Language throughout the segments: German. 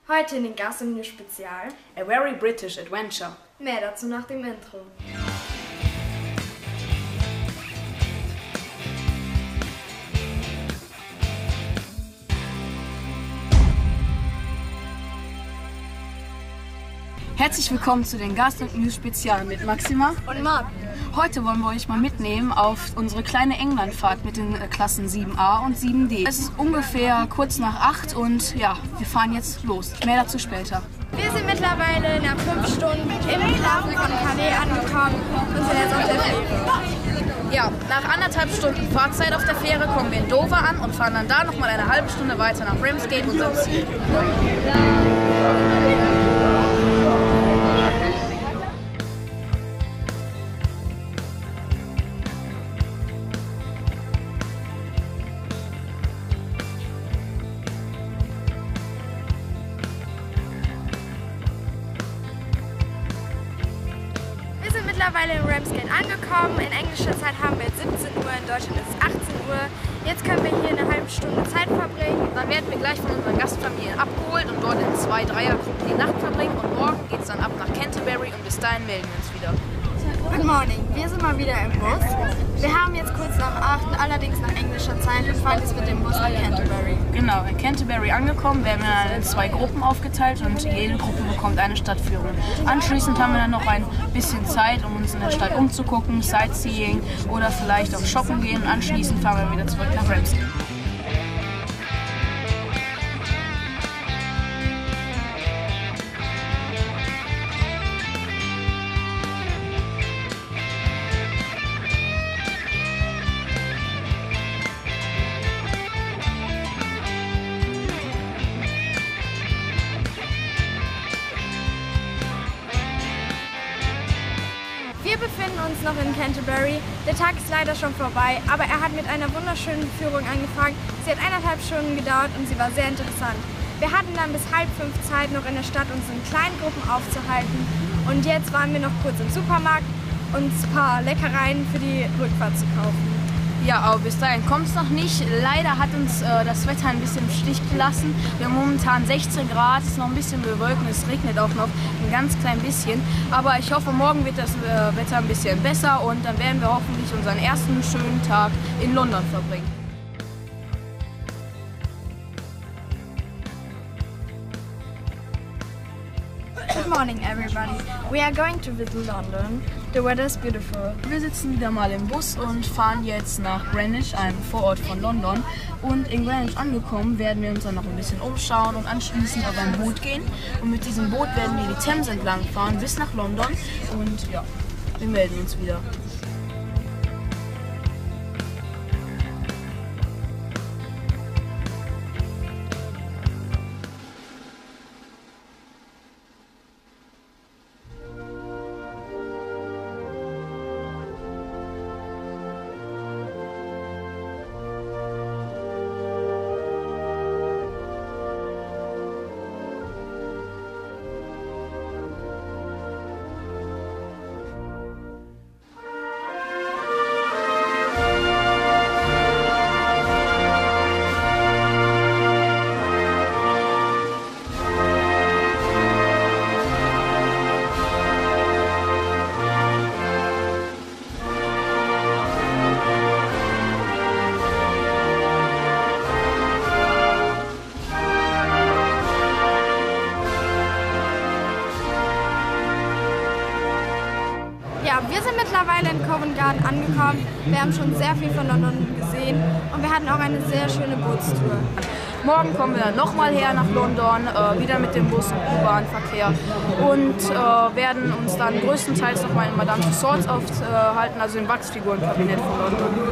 Heute in den Gastmenü Spezial A Very British Adventure. Mehr dazu nach dem Intro. Herzlich willkommen zu den Gastmenü Spezial mit Maxima und Marc. Heute wollen wir euch mal mitnehmen auf unsere kleine Englandfahrt mit den Klassen 7a und 7d. Es ist ungefähr kurz nach 8 und ja, wir fahren jetzt los. Mehr dazu später. Wir sind mittlerweile nach 5 Stunden im Hafen von Calais angekommen und sind jetzt auf der Fähre. Ja, nach 1,5 Stunden Fahrzeit auf der Fähre kommen wir in Dover an und fahren dann da nochmal eine halbe Stunde weiter nach Ramsgate, unserem Ziel. Mittlerweile in Ramsgate angekommen. In englischer Zeit haben wir jetzt 17 Uhr, in Deutschland ist es 18 Uhr. Jetzt können wir hier eine halbe Stunde Zeit verbringen. Dann werden wir gleich von unseren Gastfamilien abgeholt und dort in 2 Dreiergruppen die Nacht verbringen. Und morgen geht es dann ab nach Canterbury und bis dahin melden wir uns wieder. Good morning, wir sind mal wieder im Bus. Wir haben jetzt kurz nach 8, allerdings nach englischer Zeit und fahren jetzt mit dem Bus nach Canterbury. Genau, in Canterbury angekommen, werden wir dann in 2 Gruppen aufgeteilt und jede Gruppe bekommt eine Stadtführung. Anschließend haben wir dann noch ein bisschen Zeit, um uns in der Stadt umzugucken, Sightseeing oder vielleicht auch shoppen gehen und anschließend fahren wir wieder zurück nach Ramsgate. Wir befinden uns noch in Canterbury. Der Tag ist leider schon vorbei, aber er hat mit einer wunderschönen Führung angefangen. Sie hat 1,5 Stunden gedauert und sie war sehr interessant. Wir hatten dann bis 4:30 Zeit, noch in der Stadt uns in kleinen Gruppen aufzuhalten. Und jetzt waren wir noch kurz im Supermarkt, uns ein paar Leckereien für die Rückfahrt zu kaufen. Ja, aber bis dahin kommt es noch nicht. Leider hat uns das Wetter ein bisschen im Stich gelassen. Wir haben momentan 16 Grad, es ist noch ein bisschen bewölkt und es regnet auch noch ein ganz klein bisschen. Aber ich hoffe, morgen wird das Wetter ein bisschen besser und dann werden wir hoffentlich unseren ersten schönen Tag in London verbringen. Good morning everybody. We are going to visit London. The weather is beautiful. Wir sitzen wieder mal im Bus und fahren jetzt nach Greenwich, einem Vorort von London. Und in Greenwich angekommen werden wir uns dann noch ein bisschen umschauen und anschließend auf ein Boot gehen. Und mit diesem Boot werden wir die Themse entlang fahren bis nach London. Und ja, wir melden uns wieder. Ja, wir sind mittlerweile in Covent Garden angekommen. Wir haben schon sehr viel von London gesehen und wir hatten auch eine sehr schöne Bootstour. Morgen kommen wir dann nochmal her nach London, wieder mit dem Bus und U-Bahn-Verkehr und werden uns dann größtenteils nochmal in Madame Tussauds aufhalten, also im Wachsfigurenkabinett von London.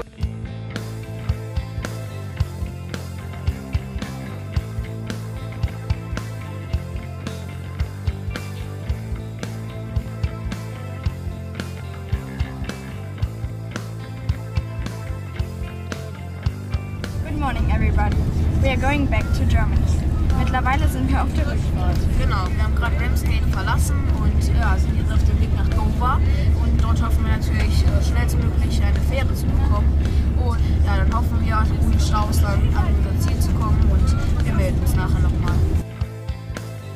Good morning everybody. We are going back to Germany. Mittlerweile sind wir auf der Rückfahrt. Genau, wir haben gerade Ramsgate verlassen und ja, sind jetzt auf dem Weg nach Dover. Und dort hoffen wir natürlich schnellstmöglich eine Fähre zu bekommen. Und ja, dann hoffen wir, ohne Staus dann an unser Ziel zu kommen und wir melden uns nachher nochmal.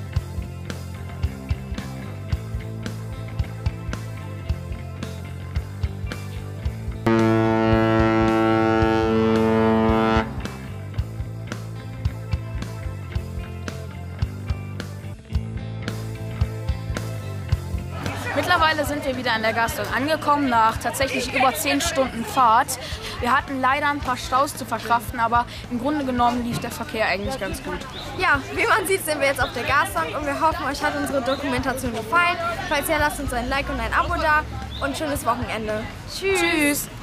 Mittlerweile sind wir wieder in der Garstung angekommen, nach tatsächlich über 10 Stunden Fahrt. Wir hatten leider ein paar Staus zu verkraften, aber im Grunde genommen lief der Verkehr eigentlich ganz gut. Ja, wie man sieht, sind wir jetzt auf der Garstung und wir hoffen, euch hat unsere Dokumentation gefallen. Falls ja, lasst uns ein Like und ein Abo da und schönes Wochenende. Tschüss! Tschüss.